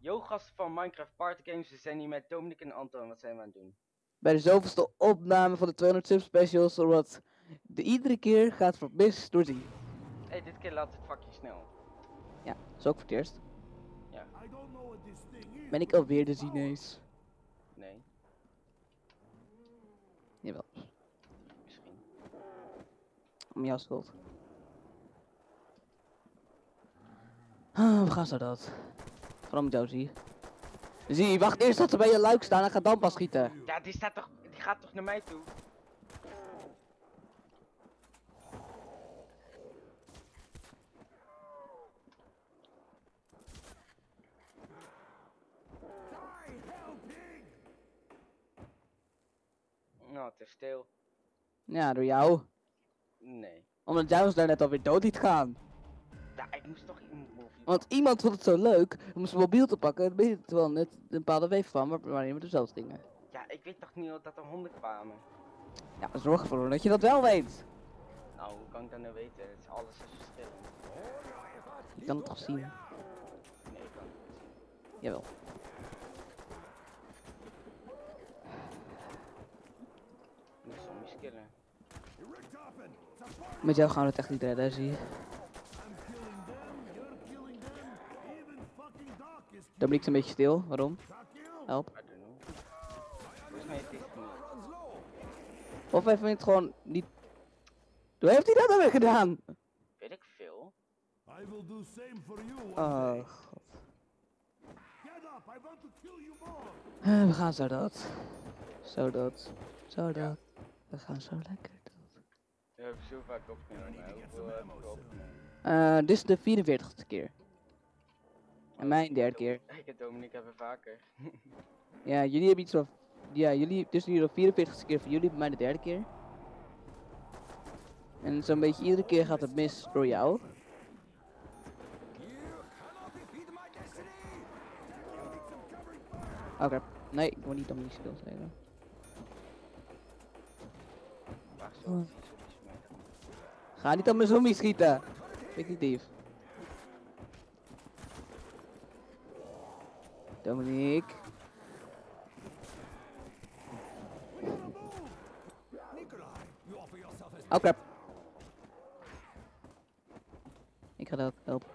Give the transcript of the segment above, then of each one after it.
Yo gasten van Minecraft Party Games, we zijn hier met Dominic en Anton, wat zijn we aan het doen? Bij de zoveelste opname van de 200 subspecials, zodat de iedere keer gaat voor mis door Zie. Hey, dit keer laat het vakje snel. Ja, dat is ook voor het eerst. Ja, Ben ik alweer de Zinees? nee, Jawel, misschien. om jouw schuld. We gaan zo dat. Vooral met jou, Zie. Zie, wacht eerst tot ze bij je luik staan en ga dan pas schieten. Ja, die gaat toch naar mij toe? Nou, te stil. Ja, door jou. Nee. Omdat jij ons daar net alweer dood liet gaan. Ja, ik moest toch iemand mobiel. Want iemand vond het zo leuk om zijn mobiel te pakken. Dan ben je terwijl net een bepaalde weef van waarin we dezelfde dingen. Ja, ik weet toch niet dat er honden kwamen? Ja, zorg ervoor dat je dat wel weet. Nou, hoe kan ik dat nou weten? Het is alles is verschillend. Je kan het toch zien? Nee, ik kan het niet zien. Jawel. Ik moet zombies killen. Met jou gaan we het echt niet redden, zie je. Dominique is een beetje stil, waarom? Help. I don't know. Volgens mij is dit niet. Of hij vindt het gewoon niet... Hoe heeft hij dat dan weer gedaan? Weet ik veel. I will do same for you one Oh day. god. Get up, I want to kill you more. We gaan zo dat. Zo dat. Zo dat. We gaan zo lekker dat. We hebben zo vaak opgenomen. Hoeveel heb ik opgenomen? Dit is de 44ste keer. En mijn derde keer. Ik en Dominique hebben vaker. Ja, jullie hebben iets van... Ja, jullie... Dus nu de 44ste keer voor jullie, bij mij de derde keer. En zo'n beetje iedere keer gaat het mis door jou. Oké. Nee, ik word niet om die skills nemen. Waar zo Oh. vies op die smijter. Ga niet aan mijn zombie schieten. Ik niet dief. Dominique. Oh crap. Ik ga dat helpen.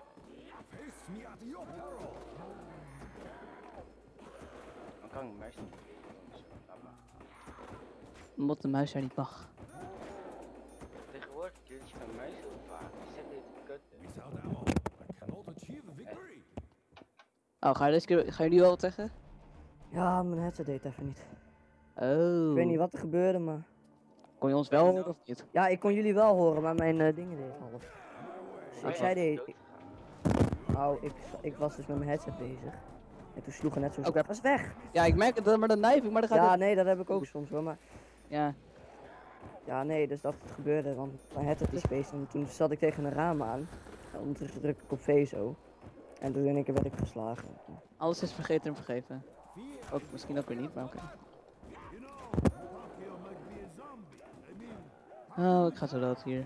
Dan kan ik mijn muis niet bewegen. Dus laat maar. Omdat de muis er niet mag. Tegenwoordig kill je mijn muis heel vaak. Ik zet dit kutten. Without ammo, I cannot achieve victory. Oh, ga je deze keer... Ga je nu al wat zeggen? Ja, mijn headset deed even niet. Oh. Ik weet niet wat er gebeurde, maar... Kon je ons wel horen of niet? Ja, ik kon jullie wel horen, maar mijn dingen deed half. Dus ik zei dit. dit... Nou, ik was dus met mijn headset bezig. En toen sloeg er net zo'n... Oké. Was weg! Ja, ik merk het, maar dan neig ik, maar dan gaat Ja, het... nee, dat heb ik ook soms wel, maar... Ja. Ja, nee, dus dat het gebeurde, want mijn headset is space en toen zat ik tegen een raam aan. En ondertussen druk ik op V zo. En toen in één keer werd ik geslagen. Alles is vergeten en vergeven. Ook misschien ook weer niet, maar oké. You know, Tokyo might be a zombie. I mean, Oh, ik ga zo dood hier.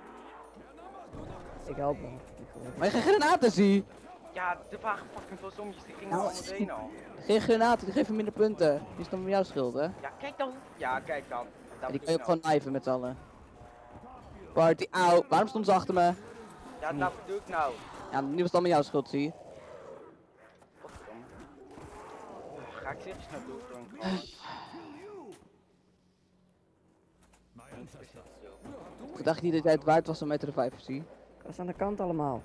Ik help wel. Ik geloof. Maar je geen granaten zie! Ja, er waren fucking veel zombies. Die gingen Nou, allemaal doorheen al. Geen granaten, die geven minder punten. Die is dan jouw schuld, hè? Ja, kijk dan. Ja, kijk dan. En die kan je ook gewoon knijven met z'n allen. Party, auw, waarom stond ze achter me? Ja, dat bedoel ik nou. Ja, nu was het allemaal jouw schuld, zie. Godverdomme. Ga ik serieus naar dood doen? my ancestors. Ik dacht niet dat jij het waard was om mij te reviven, zie. Ik was aan de kant allemaal.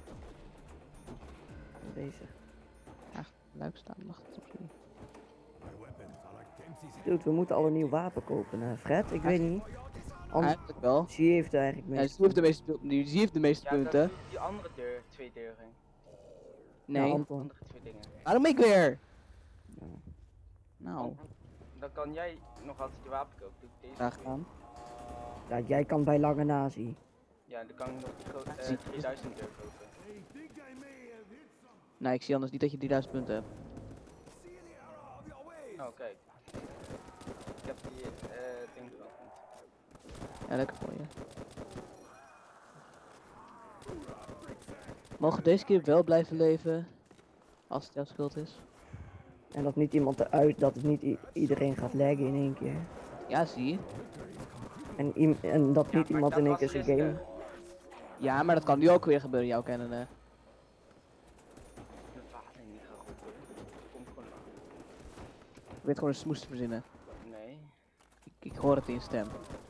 Bezig. Ja, luik staan, mag het op jullie. My weapons are like Dempsey's. Dude, we moeten al een nieuw wapen kopen, Fred? Ik weet niet. Anders... Eigenlijk wel. Zie heeft er eigenlijk Ja, mee. Zie heeft de meeste, Zie heeft de meeste Ja, punten. dat is die andere deur, twee deuren. Nee. Ja, Anton. Andere twee dingen. Waarom ik weer? Ja. Nou, Dan kan jij nog altijd je wapen kopen. Doe ik deze. graag gedaan. Ja, jij kan bij lange nazi. Ja, dan kan ik nog die grote Zie. 3000 deur kopen. I think I may have hit some. Nee, ik zie anders niet dat je 3000 punten hebt. See the error of your ways. Oh, kijk. Ik heb die ding geopend. Ja, lekker voor je. Mogen deze keer wel blijven leven? Als het jouw schuld is. En dat niet iemand eruit, dat het niet iedereen gaat laggen in één keer. Ja, zie je. En dat niet maar iemand dat in één was keer zijn gisteren. game... Ja, maar dat kan nu ook weer gebeuren, jouw kennende. Mijn vader niet geroepen. Komt gewoon aan. Ik weet gewoon een smoes te verzinnen. Nee. Ik hoor het in je stem.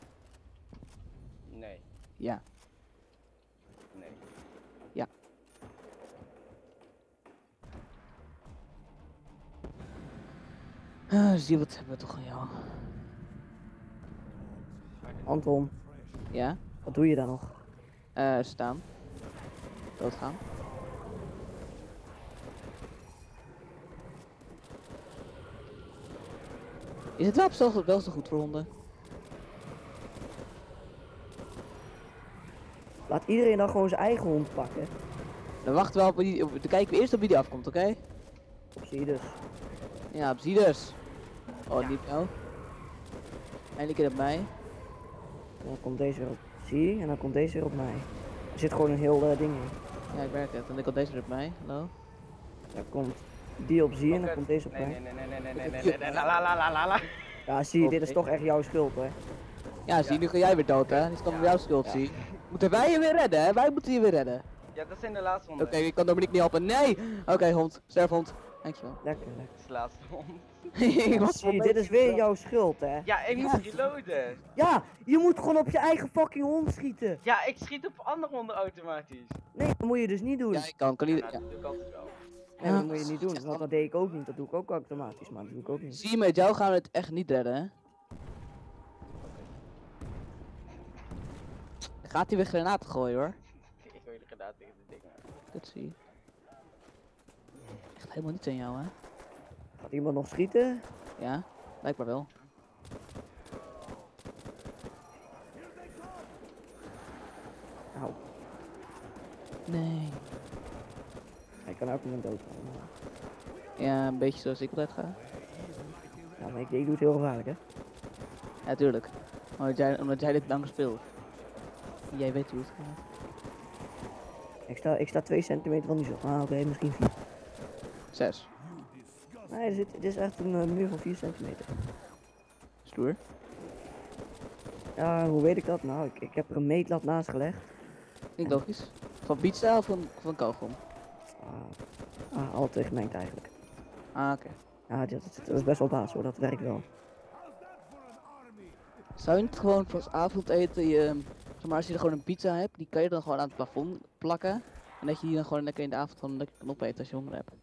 Nee. Ja. Nee. Zie, wat hebben we toch aan jou? Anton, Ja? wat doe je daar nog? Staan. Doodgaan. Is het wapen wel zo goed voor honden? Laat iedereen dan gewoon zijn eigen hond pakken. Dan wachten we op wie, dan kijken we eerst op wie die afkomt, oké? Op zie je dus. Ja, op zie dus. Oh, Ja. niet jou. Eindelijk keer op mij. En dan komt deze weer op zie en dan komt deze weer op mij. Er zit gewoon een heel ding in. Ja, ik werk het. En dan komt deze weer op mij. Hallo. Dan komt die op zie en dan komt deze op Nee, mij. nee, nee, nee, nee, nee, nee, nee, nee, la la la la la la. Ja, zie, dit is Oké. toch echt jouw schuld, hè? Ja, zie, nu ga jij weer dood, hè? Dit is dan jouw schuld, Ja. zie. Moeten wij je weer redden, hè? Wij moeten je weer redden. Ja, dat zijn de laatste Oké, honden. ik kan Dominique niet helpen. Nee! Oké, hond. Sterfhond. Dankjewel. Lekker, lekker. Dat is de laatste hond. Ik was Zie, dit is weer jouw schuld, hè? Ja, ik moet reloaden. Ja, je moet gewoon op je eigen fucking hond schieten. Ja, ik schiet op andere honden automatisch. Nee, dat moet je dus niet doen. Ja, ik kan niet. Ja, Ja. dat doe ik altijd wel. Nee, dat moet je niet doen, want dat deed ik ook niet. Dat doe ik ook automatisch, maar dat doe ik ook niet. Zie je, met jou gaan we het echt niet redden, hè? Gaat hij weer granaten gooien, hoor. Ik wil jullie gedaan tegen de dingen. Dat zie je. Echt helemaal niet aan jou, hè? Gaat iemand nog schieten? Ja, blijkbaar wel. Nou, Nee. hij kan elk moment doodgaan. Ja, een beetje zoals ik altijd ga. Ja, maar ik doe het heel gevaarlijk, hè? Ja, tuurlijk. Omdat jij dit lang speelt. Jij weet hoe het gaat. Ik sta 2 centimeter van die zon. Ah, oké, misschien 4. 6. Nee, dit is echt een muur van 4 centimeter. Stoer. Ja, hoe weet ik dat? Nou, ik heb er een meetlat naast gelegd. Niet logisch. Van pizza of van kauwgom? Altijd gemengd eigenlijk. Ah, oké. Ja, dat is best wel baas hoor, dat werkt wel. Zou je het gewoon voor als avondeten, zeg maar als je er gewoon een pizza hebt, die kan je dan gewoon aan het plafond plakken. En dat je die dan gewoon lekker in de avond gewoon lekker kan opeten als je honger hebt.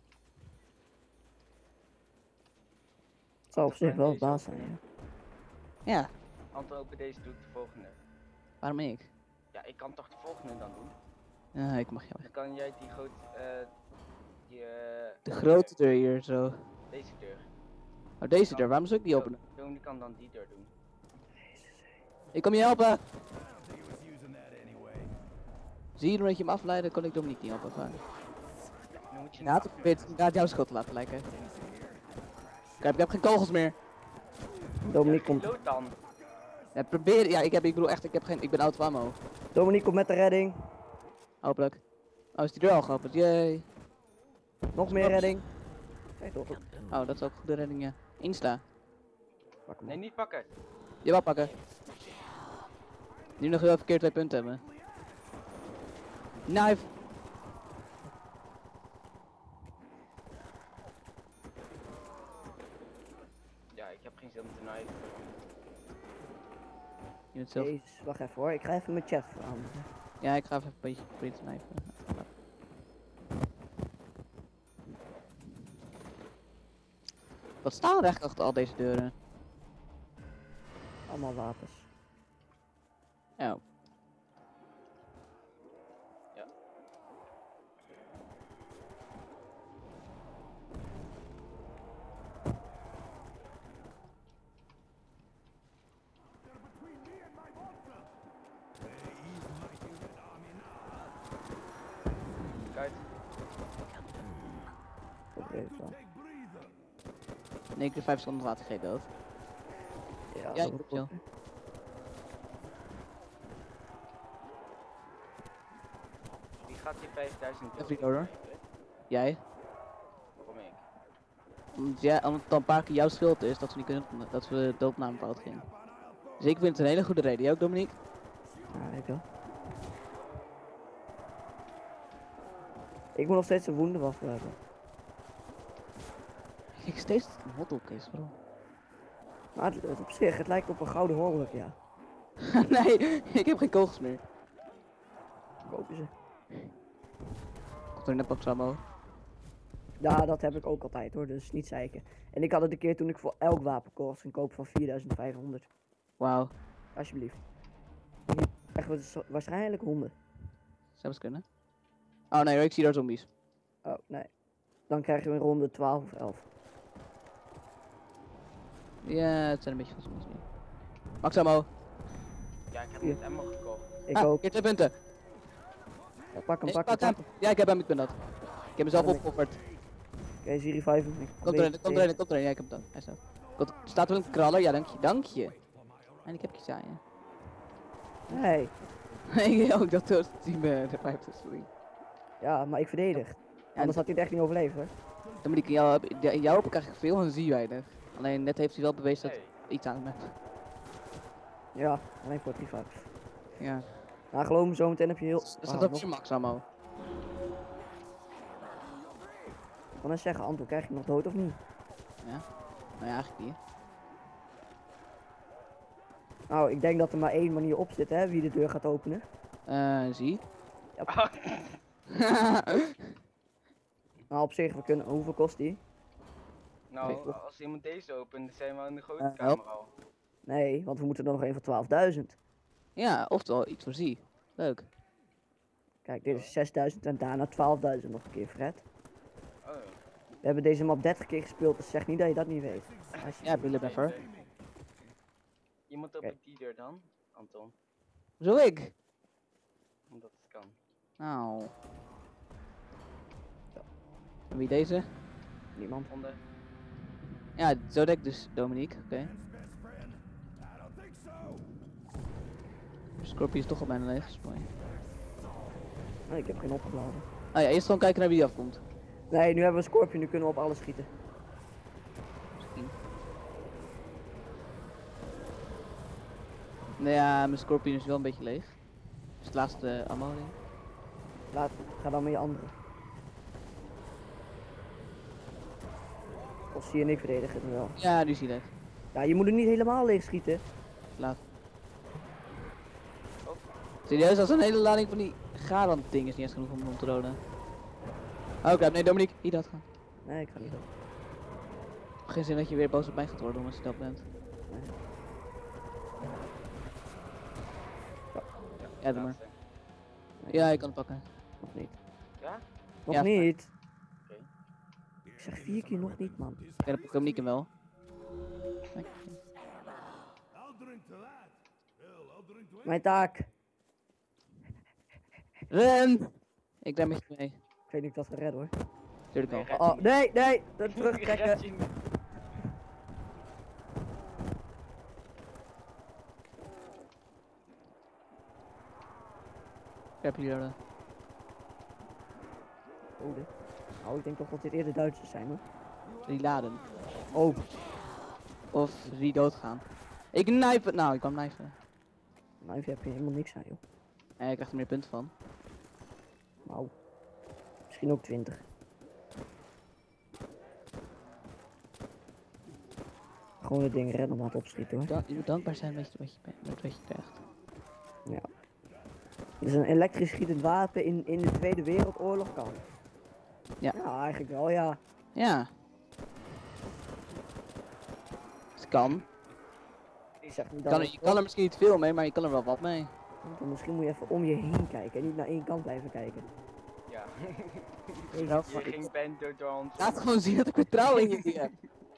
Het zou op zich wel baas zijn, ja. Ja, Anton, open deze, doe ik de volgende. waarom ik? Ja, ik kan toch de volgende dan doen? Ja, ik mag jou. Dan kan jij die grote, De grote deur hier zo. deze deur. Oh, deze deur, waarom zou ik die openen? Die kan dan die deur doen. Ik kom je helpen! I think he was using that anyway. Zie je, omdat je hem afleiden, kon ik Dominique niet helpen. Fijn. Dan moet je Ja, het probeert inderdaad jouw schuld te laten lijken. Kijk, ik heb geen kogels meer. Dominique komt, Reload dan. Ja, probeer, ja, ik bedoel echt, ik ben out of ammo. Dominique komt met de redding. Hopelijk. Oh, is die deur al geopend? Jee. Nog meer redding. Kijk toch, Oh, dat is ook een goede redding, ja. Insta. pak hem Nee, op. niet pakken. Jawel pakken. Nu nog wel verkeerd 2 punten hebben. Knife. Ja, ik heb geen zin om te kniven. Je bent zelf. Jezus, wacht even hoor, ik ga even mijn chat veranderen. Ja, ik ga even een beetje proberen te knifen. Wat staan er eigenlijk achter al deze deuren? Allemaal wapens. Oh. Ja. Kijk, Oké, zo. 9 keer 5 seconden later geen dood. Ja, Ja, dat ik is wil. goed. wie gaat die 5000 Even reloaden. Jij? Waarom ik? Omdat het dan een paar keer jouw schuld is dat we niet kunnen, dat we de doopnaam fout ging. Dus ik vind het een hele goede reden. Jij ook, Dominique? Ja, ik wel. Ik moet nog steeds een woendenwaffel hebben. Ik steeds een hotdogkist, bro. Maar het op zich, het lijkt op een gouden horloge, ja. Nee, ik heb geen kogels meer. Kopen ze. Komt er net pak Samo. Ja, dat heb ik ook altijd hoor, dus niet zeiken. En ik had het een keer toen ik voor elk wapenkorps ging kopen van 4500. Wauw, Alsjeblieft. Echt waarschijnlijk honden. zou best kunnen. Oh nee, hoor, ik zie daar zombies. Oh, nee. Dan krijg je een ronde 12 of 11. Ja, het zijn een beetje van zombies nu. Max Samo. Ja, ik heb Hier. net ammo gekocht. Ik Ah, ook. hier 2 punten. Ja, pak hem, Nee, pak hem, pak hem. pak hem. Ja, ik heb hem, ik ben dat. Ik heb mezelf Ja, dan- opgeofferd. Oké, Siri 5. Komt erin, komt erin, komt erin. Ja, ik heb hem dan. Hij staat. Staat er een kraller? Ja, dank je, dank je. En ik heb je saaien. Nee. Nee, ook dat was team de 50, sorry. Ja, maar ik verdedig. Anders had hij het echt niet overleefd hoor. Dominique, in jou heb ik eigenlijk veel en zie weinig. Alleen net heeft hij wel bewezen dat Hey. iets aan hem heeft. Ja, alleen voor 3-5. Ja. Nou, geloof me, zometeen heb je heel... Dat staat Ah, op nog- je max allemaal. Ik kan eens zeggen, Anton, krijg je nog dood of niet? Ja. Nou ja, eigenlijk niet. Nou, ik denk dat er maar één manier op zit, hè, wie de deur gaat openen. Zie. Nou, op zich, we kunnen... Hoeveel kost die? Nou, als iemand deze opent, zijn we in de grote help. kamer al. Nee, want we moeten er nog een van 12.000. Ja, oftewel iets voor zie. Leuk. Kijk, dit is 6.000 en daarna 12.000 nog een keer, Fred. Oh. We hebben deze map 30 keer gespeeld, dus zeg niet dat je dat niet weet. Ja, Billy Beffer. Je moet op Oké. die deur dan, Anton. Zo ik. Omdat het kan. Nou. En wie deze? Niemand. Onder. Ja, zo denk ik dus, Dominique. Oké. Scorpio is toch al bijna leeg, dat is mooi. Nee, ik heb geen opgeladen. Oh ja, eerst gewoon kijken naar wie die afkomt. Nee, nu hebben we een Scorpion, nu kunnen we op alles schieten. Misschien. Nou ja, mijn Scorpion is wel een beetje leeg. Dus het laatste ammo ding. Ga dan met je andere. Of zie je niet verdedigen het wel. Ja, nu is hij leeg. Ja, je moet er niet helemaal leeg schieten. Laat. Oh. Serieus, als een hele lading van die Garant ding is niet eens genoeg om hem te doden. Oh, crap. Nee, Dominique, hier dat gaan. Nee, ik ga niet op. Geen zin dat je weer boos op mij gaat worden als je dat bent. Ja, doe maar. Laatste. Ja, ik kan het pakken. Nog niet. Ja? Nog Ja, niet. Oké. Ik zeg 4 keer nog niet, man. Ja, dan pak ik Dominique hem wel. I'll drink to that. Hell, I'll drink to Mijn taak. Ren! Ik ren met je mee. Ik weet niet of ik dat ga redden hoor. Tuurlijk al. Nee, Oh, nee, nee. Dat terugtrekken. Red je niet. Ik heb hier Oh, dit. Nou, ik denk toch dat dit eerder Duitsers zijn hoor. die laden. Oh, Of die doodgaan. Ik knife het. Nou, ik kan knijpen. nou hier heb je helemaal niks aan joh. En ik krijg er meer punten van. Nou. Misschien ook 20. Gewoon het ding redden om aan het opschieten hoor. Je moet dankbaar zijn met wat je krijgt. Ja. Dus een elektrisch schietend wapen in de Tweede Wereldoorlog kan. Ja. Ja, eigenlijk wel ja. Ja. Het kan. Ik zeg niet Je kan er misschien niet veel mee, maar je kan er wel wat mee. Dan misschien moet je even om je heen kijken en niet naar één kant blijven kijken. Ja. Nou, Je ging bent door ons. laat gewoon zien dat ik vertrouwen in je heb.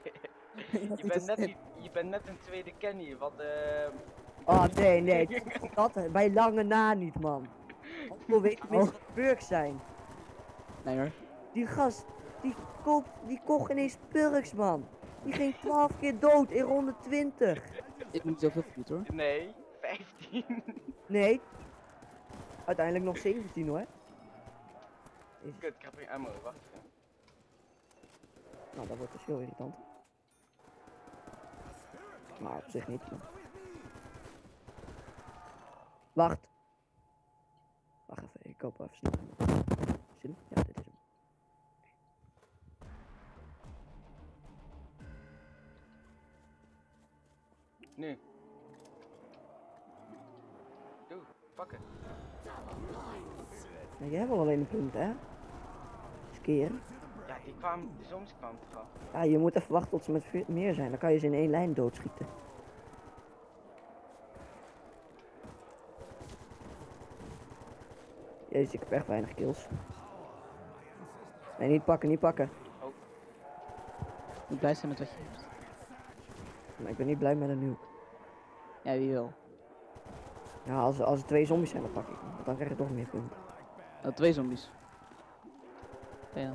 Je bent net een tweede Kenny, wat Oh nee, nee. Dat bij lange na niet man. Hoe weet je wat perks zijn? Nee hoor. Die gast, die kocht ineens perks man. Die ging 12 keer dood in ronde 20. Ik moet zoveel goed hoor. Nee, 15. Nee. Uiteindelijk nog 17 hoor. Kut, ik heb geen ammo, wacht even. Nou, dat wordt dus heel irritant. Maar op zich niet. Maar... Wacht. Wacht even, ik koop even snel. Zie je? Ja, dit is hem. Nu. Doe, pakken. Ja, jij hebt wel alleen een punt, hè? Skeren. Ja, de zombies kwamen toch al. Ja, je moet even wachten tot ze met meer zijn. Dan kan je ze in één lijn doodschieten. Jezus, ik heb echt weinig kills. Nee, niet pakken, niet pakken. Je moet blij zijn met wat je hebt. Maar ik ben niet blij met een nuke. Ja, wie wil. Ja, als er 2 zombies zijn, dan pak ik hem. Want dan krijg je toch meer punten. Oh, 2 zombies. Ja.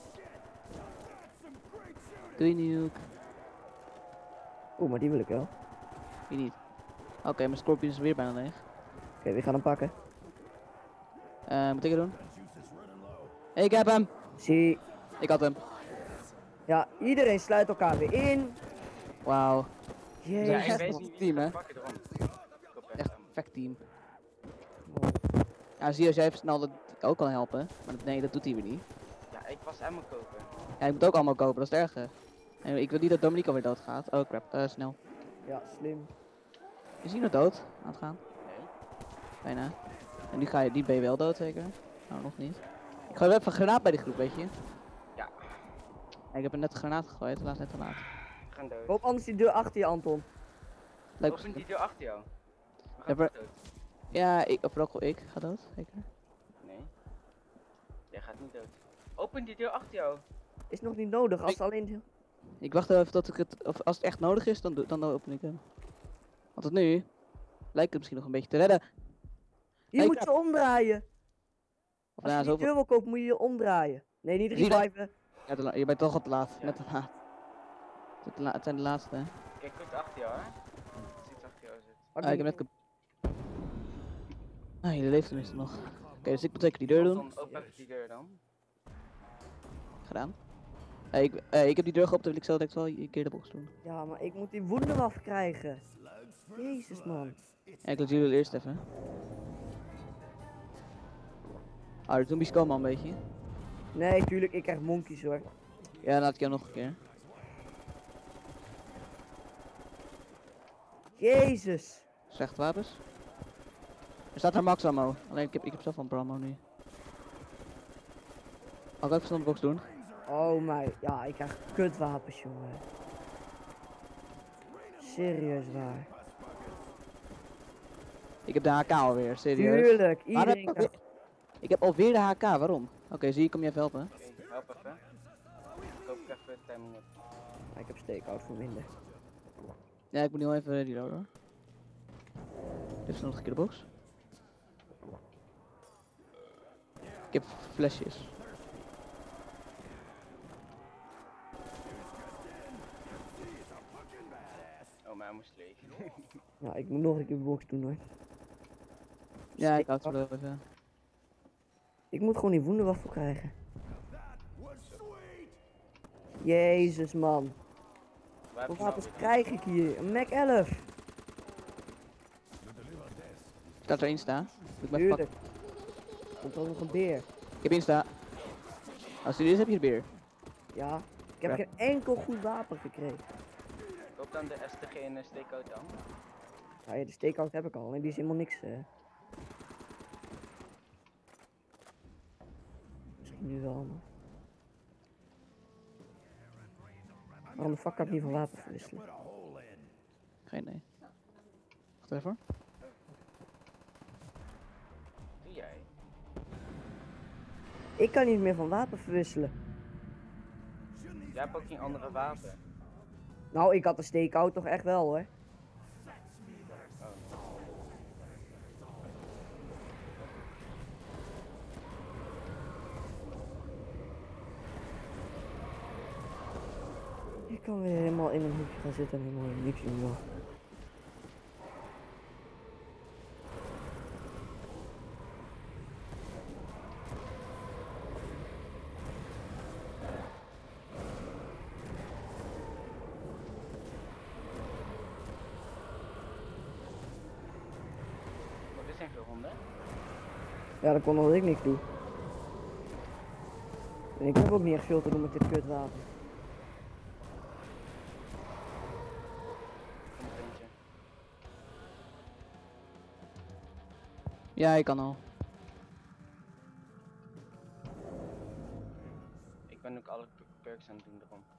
Doei nuke. Oeh, maar die wil ik wel. Wie niet? Oké, mijn Scorpion is weer bijna leeg. Oké, wie gaat hem pakken? Moet ik het doen? Ik heb hem! Zie. Ik had hem. Ja, iedereen sluit elkaar weer in. Wauw. Ja, Jezus. ik echt weet nog niet een wie team, het hè? gaat pakken erom. Ik koop Echt hem. perfect team. Ja, zie je, als jij even snel dat ook kan helpen. Maar nee, dat doet hij weer niet. Ja, ik was ammo kopen. Ja, ik moet ook allemaal kopen, dat is het erge. En ik wil niet dat Dominique alweer doodgaat. Oh crap, snel. Ja, slim. Is hij nog dood aan het gaan? Nee. Bijna. En nu die ben je wel dood zeker? Nou, nog niet. Ik gooi wel even een granaat bij die groep, weet je. Ja, Ja, ik heb er net een granaat gegooid, helaas net te laat. we gaan dood. Koop anders die deur achter je, Anton. Leuk. Open die deur achter jou. We Ja, gaan maar- dood. Ja, ik ga dood, zeker. Nee. Jij gaat niet dood. Open die deur achter jou. Is nog niet nodig, als ze alleen... Ik wacht even tot ik het, of als het echt nodig is, dan open ik hem. Want tot nu lijkt het misschien nog een beetje te redden. Je Hey, moet krap. ze omdraaien. Of Als nou, je die zoveel... deur wil kopen, moet je je omdraaien. Nee, niet Zie je dat? reviven. Ja, je bent toch al te laat, Ja. net te laat. Het zijn de laatste, hè. Kijk goed achter jou, hè. Er zit achter jou zit. Pak Ah, ik die- heb net... Ah, je leeft tenminste nog. Oké, dus ik moet zeker die deur doen. Dan open even die deur dan. Gedaan. Ik heb die deur geopend, dan wil ik zo direct wel een keer de box doen. Ja, maar ik moet die wonden afkrijgen. Jezus, man. Ja, ik laat jullie eerst even. Ah, de zombies komen al een beetje. Nee, tuurlijk, ik krijg monkeys hoor. Ja, dan laat ik jou nog een keer. Jezus. Slechte wapens. Er staat daar max ammo. Alleen ik heb zelf van ammo nu. Mag ik ook snel de box doen? Oh my, ja, ik krijg kutwapens, jongen. Serieus waar. Ik heb de HK alweer, serieus. Tuurlijk, Maar dat- iedereen krijgt... Ik heb alweer de HK, waarom? Oké, zie je, kom je even helpen? Oké, help even. Koop ik even timing op. Ja, ik heb stakeout voor minder. Ja, ik moet nu wel even reloaden hoor. Even nog een keer de box. Ik heb flesjes. Oh, maar hij moest leeg. Ja, ik moet nog een keer de box doen hoor. Ja, ik hou het wel even. Ik moet gewoon die wonderwaffel krijgen. Jezus man. Waar heb Wat je nou wapens weer? krijg ik hier? Een Mac 11. Staat er Insta? Moet ik maar even Tuurlijk. Komt ook nog een beer. pakken. Ik heb Insta. Als je dit is, heb je de beer. Ja. Ik heb Ja. geen enkel goed wapen gekregen. Koop dan de STG en de stakeout dan. Ja, de stakeout heb ik al en die is helemaal niks. Misschien nu wel, maar... Waarom de fuck kan ik niet van wapen verwisselen? Geen idee. Wacht even. Doe jij? Ik kan niet meer van wapen verwisselen. Jij hebt ook geen andere wapen. Nou, ik had de stakeout toch echt wel hoor. Ik kan weer helemaal in een hoekje gaan zitten en helemaal niks doen. Joh. ronde. Ja, dat komt omdat ik niks doe. En ik heb ook niet echt veel te doen met dit kutwapen. Komt er eentje. Ja, ik kan al. Ik ben ook alle perks aan het doen erom.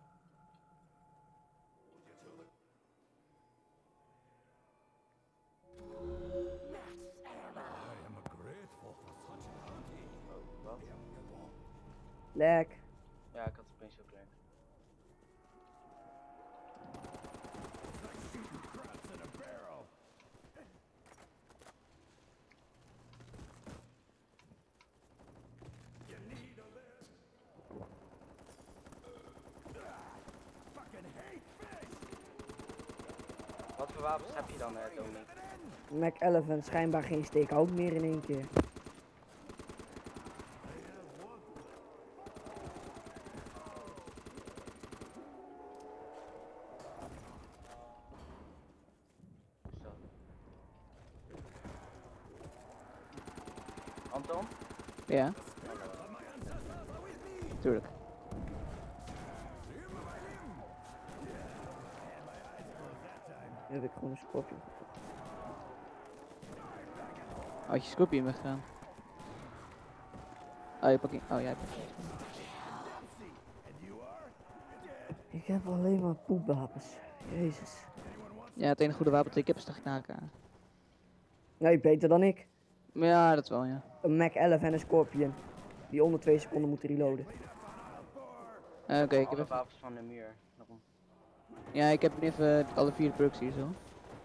I am grateful for such bounty. Oh, wat? Lek. Ja, ik had het opeens zo klein. Like shooting craps in a barrel. You need a lift. Fucking hate fish. Wat voor wapens heb je dan, Dominic? Mac 11 en schijnbaar geen steekhout meer in één keer. Zo. Anton? Ja, tuurlijk. Nu heb ik gewoon een scorpion. Had je Scorpion weggegaan? Oh, je pakt. Oh, jij pakt. Ik heb alleen maar poepwapens. Jezus. Ja, het enige goede wapen dat ik heb is de GNAK. Nee, beter dan ik. Maar ja, dat wel, ja. Een Mac 11 en een scorpion. Die onder 2 seconden moeten reloaden. Oké, ik heb Alle even. wapens van de muur. Daarom. Ja, ik heb nu even alle 4 perks hier zo.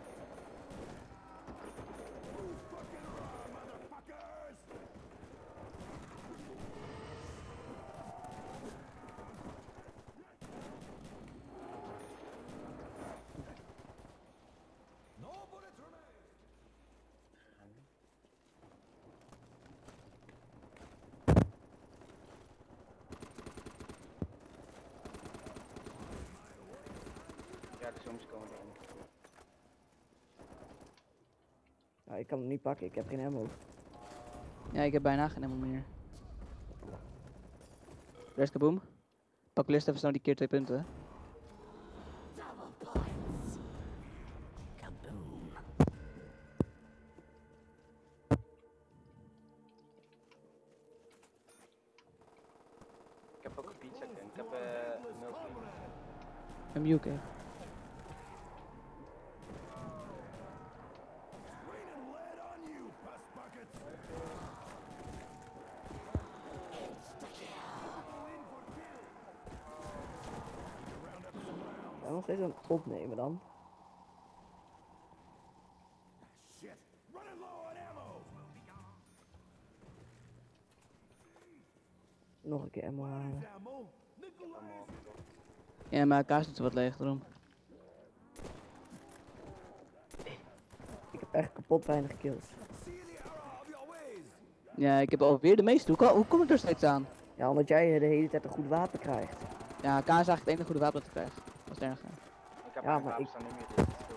No bullets remain. Ja, de zombies komen erin. Ja, ik kan hem niet pakken, ik heb geen ammo. Ja, ik heb bijna geen ammo meer. Rest kaboom. Pak eerst even snel die keer 2 punten. Ik heb ook een pizza gun. Ik heb milkshake. Een Mewke. Raining lead on you, pus buckets. Ja, nog steeds aan het opnemen dan. Shit. Running low on ammo. Nog een keer ammo halen. Ammo. Nickel Allemaal. Ja, maar kaas is wat leeg daarom. Ik heb echt kapot weinig kills. See the error of your ways. Ja, ik heb alweer de meeste. Hoe kom ik er steeds aan? Ja, omdat jij de hele tijd een goed wapen krijgt. Ja, kaas is eigenlijk het enige goede wapen dat ik krijg. Dat is het enige. Ik heb Ja, een maar wapens aan de muur. Dit is heel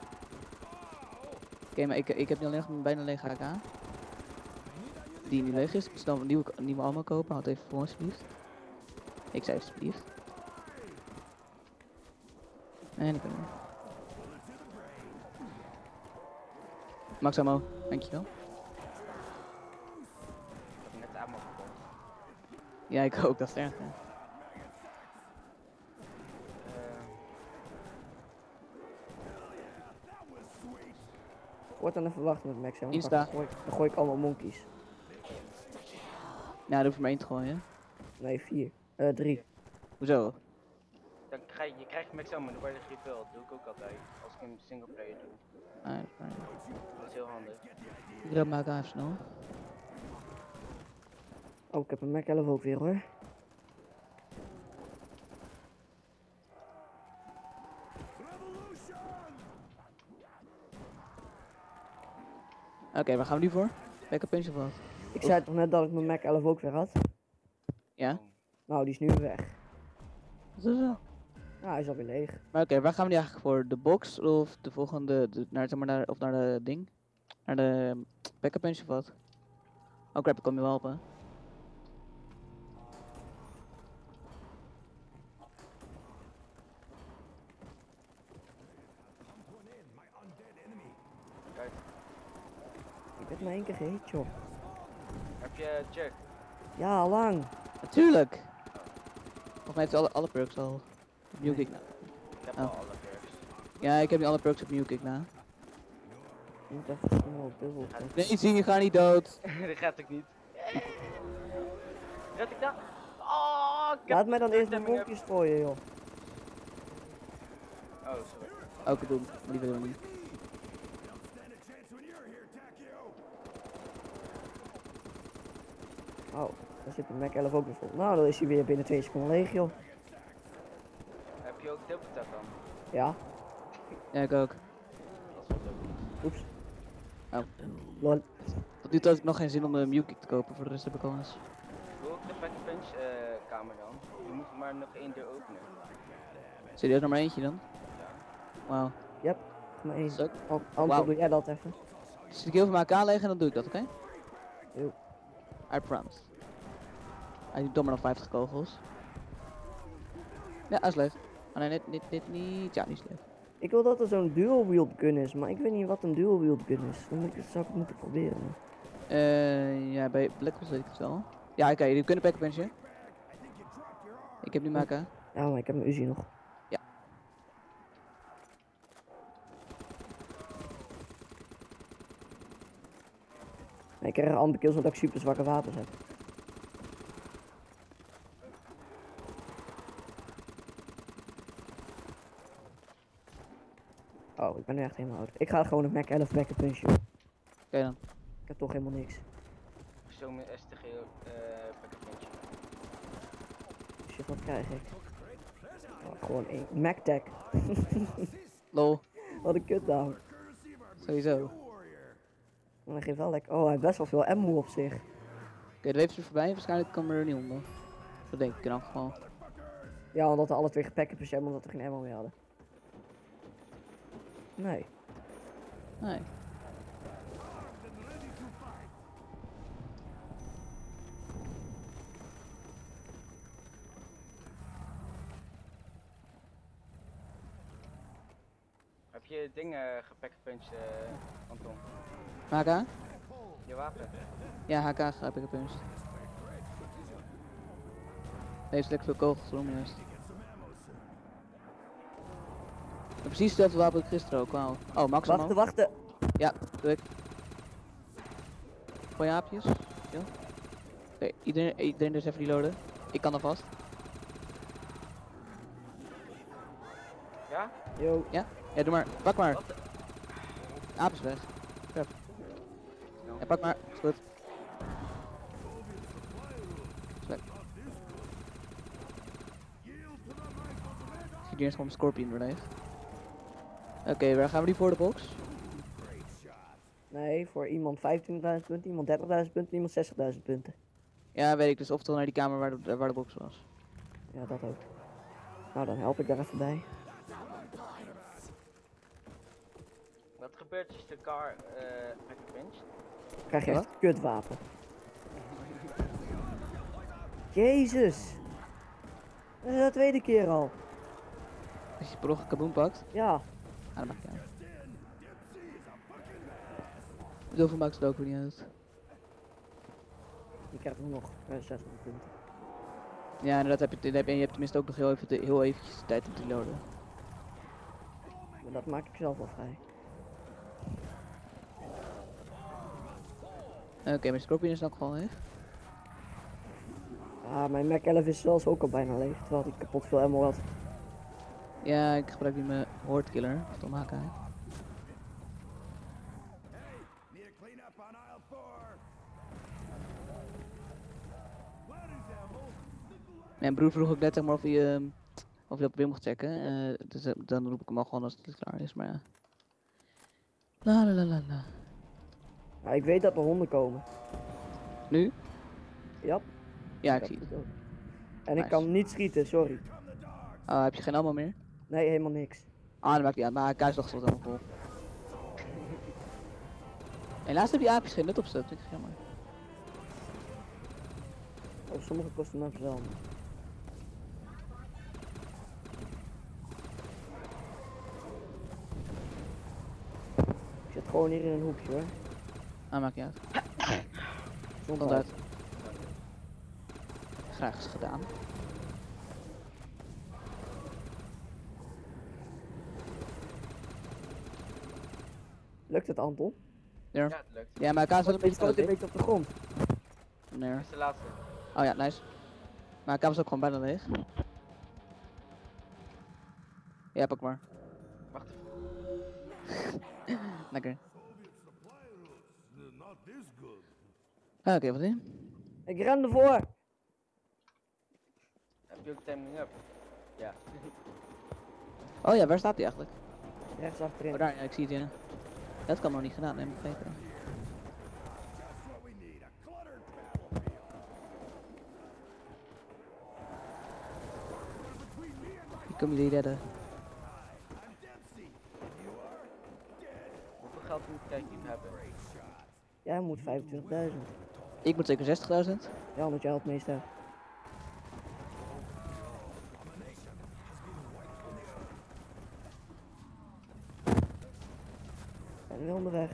goed. Oké, maar ik heb nu alleen nog mijn bijna lege AK. Die nu leeg is. Ik moet snel een nieuwe ammo kopen. Houd even voor alsjeblieft. Ik zei alsjeblieft. En ik ben er. Max ammo, dankjewel. Ik heb net ammo gekocht. Ja, ik ook, dat is het erg. Ja. Word dan even wachten met Max, hè, want Insta. dan gooi ik allemaal monkeys. Ja, dat hoef je maar één te gooien. Nee, 4. 3. Hoezo? Dan krijg je krijgt max ammo, dan word je gevuld. Dat doe ik ook altijd. Als ik een single player doe. Ah, dat is fijn. Dat is heel handig. Ik grab mijn AK even snel. Oh, ik heb een Mac 11 ook weer hoor. Oké, waar gaan we nu voor? Backup punch of wat? Ik zei toch net dat ik mijn Mac 11 ook weer had? Ja? Nou, die is nu weer weg. Wat is dat? Nou, hij is alweer leeg. Maar oké, waar gaan we nu eigenlijk voor? De box of de volgende, naar, zeg maar, naar, of naar de ding? Naar Naar de backup bench of wat? Oh crap, ik kan je wel helpen. Kijk, Ik heb maar 1 keer gehit, joh. heb je check? Ja, lang. Natuurlijk! Volgens mij heeft hij alle perks al. Opnieuw kick na. Ik heb Oh. al alle perks. Ja, ik heb nu alle perks opnieuw kick na. Ik moet even snel dubbel. Nee, zie je, ga niet dood. Die red ik niet. Red ik dat? Oh, ik heb Laat mij dan eerst de stemming bonkjes strooien, joh. Oh, sorry. Ook doen, maar die willen we niet. Stand a chance when you're here, Takio. Oh, daar zit de Mac 11 ook weer vol. Nou, dan is hij weer binnen 2 seconden leeg, joh. Heb je ook dubbeltap dan? Ja, Ja, ik ook. Dat is wel leuk. oeps. Oh. Lol. Tot nu toe had ik nog geen zin om de Mew kick te kopen, voor de rest heb ik al eens. Doe ook de backup bench kamer dan. Je moet maar nog 1 deur openen. Serieus, nog maar eentje dan? Wauw. Yep, maar 1. Zo. Anton, Wauw. doe jij dat even? Als ik heel veel mijn AK leggen, dan doe ik dat, oké? Jo. I promise. Hij doet maar nog 50 kogels. Ja, hij is leeg. Oh nee, dit niet. Ja, niet slecht. Ik wil dat er zo'n dual-wield gun is, maar ik weet niet wat een dual-wield gun is. Dan zou ik het moeten proberen. Ja, bij Black Ops weet ik het wel. Ja, oké, jullie kunnen backup benchen. Ik heb nu mijn AK. Ja, maar ik heb mijn Uzi nog. Ja. Nee, ik krijg amper kills omdat ik super zwakke wapens heb. Oh, ik ben nu echt helemaal oud. Ik ga gewoon een Mac 11 backup punchen. Oké dan. Ik heb toch helemaal niks. Zo met STG backup bench. Shit, wat krijg ik? Oh, gewoon één. Mac tag. Lol. Wat een kut nou. Sowieso. Maar hij geeft wel lekker. Oh, hij heeft best wel veel ammo op zich. Oké, de wave is er voorbij. Waarschijnlijk komen er een nieuw nog. Dat denk ik in elk geval. Ja, omdat we alle twee gepackt hebben omdat we geen ammo meer hadden. Nee. Nee. Heb je dingen gepackt bench, Anton? HK? Je wapen? Ja, HK heb ik gepunched. Nee, is lekker veel kogels erom juist. En precies hetzelfde wapen als gisteren ook, wauw. Oh, Max Wachten, wachten. Ja, doe ik. Gooi aapjes. Ja. Oké, iedereen dus even reloaden. Ik kan alvast. Ja? Yo. Ja, doe maar. Pak maar. Wat? Aap is weg. Crap. Ja, pak maar. Is goed. Is weg. Ik zie eerst gewoon Scorpion doorleeft. Oké, waar gaan we die voor de box? Nee, voor iemand 25.000 punten, iemand 30.000 punten, iemand 60.000 punten. Ja, weet ik. Dus oftewel naar die kamer waar de box was. Ja, dat ook. Nou, dan help ik daar even bij. Wat gebeurt als de car backup bench? Dan krijg je Ja? echt een kutwapen. Jezus! Dat is de tweede keer al. Als je per ongeluk kaboom pakt. Ja. Ah, dat maakt niet uit. Zoveel maakt het ook weer niet uit. Je krijgt nog 600 punten. Ja, inderdaad je hebt tenminste ook nog heel eventjes de tijd om te loaden. Maar dat maak ik zelf wel vrij. Oké, mijn Scorpion is in elk geval leeg. Ah, mijn Mac 11 is zelfs ook al bijna leeg, terwijl die kapot veel ammo had. Ja, ik gebruik nu mijn Horde Killer, of te maken. Need a cleanup on aisle 4. Mijn broer vroeg ook net zeg maar of hij dat weer mocht checken. Dus dan roep ik hem al gewoon als het klaar is, maar ja. La la la la la. Ja, ik weet dat er honden komen. Nu? Ja. Ja, ik zie het. ook. En ik Nice. kan niet schieten, sorry. Heb je geen ammo meer? Nee, helemaal niks. Ah, dat maakt niet uit, maar hij is nog helemaal vol. Helaas heb die aapjes geen nut op stuk, vind ik jammer. Oh, sommige kosten maps wel. Ik zit gewoon hier in een hoekje hoor. Ah, maakt niet uit. Zonder Komt uit. Graag eens gedaan. Lukt het, Anton? Ja. Ja, het lukt. Ja, maar elkaar is wel een Je beetje komt een leeg. beetje op de grond. Nee. Dat is de laatste. Oh ja, nice. Maar elkaar is ook gewoon bijna leeg. Ja, pak maar. Wacht even. Lekker. Soviet supply routes, not this good. Ah, oké, wat in? Ik ren ervoor! Heb je ook timing up? Ja. Oh ja, waar staat hij eigenlijk? Rechts achterin. Oh daar, ja, ik zie het ja. Dat kan nog niet gedaan, nee, maar kijken. Just what we need, a cluttered battlefield. Between me and my Ik kom jullie redden. I'm Dempsey. You are dead. Hoeveel geld moet ik kijken hebben? Jij moet 25.000. Ik moet zeker 60.000. Ja, omdat jij het meest hebt. En weer onderweg.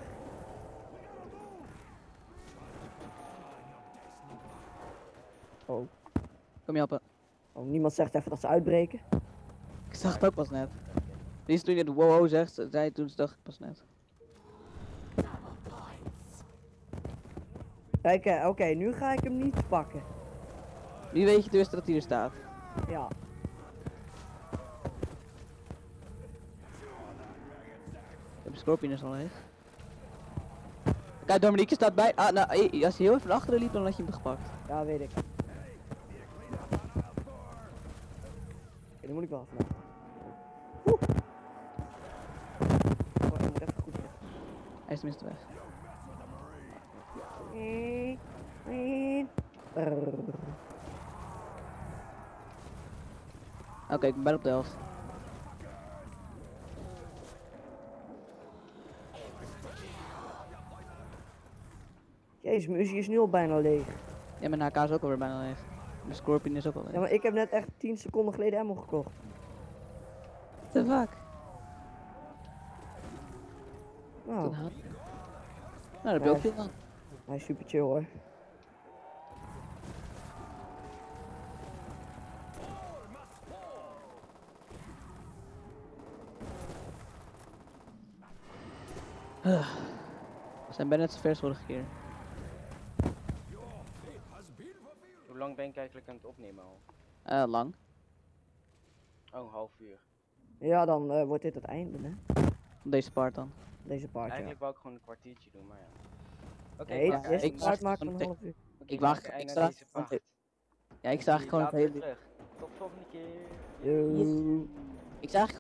Oh. Kom je helpen? Oh, niemand zegt even dat ze uitbreken. Ik zag het ook pas net. Die is toen je de wow zegt, zei toen dacht ik pas net. Kijk, oké, nu ga ik hem niet pakken. Wie weet je dus dat hij er staat? Ja. De Scorpion is al leeg. Kijk, Dominique staat bij. Ah, nou, als hij heel even naar achteren liep, dan had je hem gepakt. Ja, weet ik. Oké, dan moet ik wel even. Oeh. Oh, ik moet even goed zeggen. Hij is tenminste weg. Oké, ik ben bijna op de helft. Jezus, mijn Uzi is nu al bijna leeg. Ja, mijn HK is ook alweer bijna leeg. Mijn Scorpion is ook al leeg. Ja, maar ik heb net echt 10 seconden geleden ammo gekocht. What the fuck? Nou, Nou, daar heb je ook Ja, veel aan. hij is super chill hoor. We zijn bijna net zo ver als vorige keer. Hoe lang ben ik eigenlijk aan het opnemen al? Lang. Oh, een half uur. Ja, dan wordt dit het einde, hè? Van deze part dan. Deze part, ja. Eigenlijk wou ik gewoon een kwartiertje doen, maar ja. Oké, Nee, maak ja, deze ik part maak maken we gewoon een half uur. oké, ik maak wacht een eind extra, aan deze want part. Ja, ik zag Zie gewoon je het hele... later terug. Tot volgende keer. Yo. Ik zag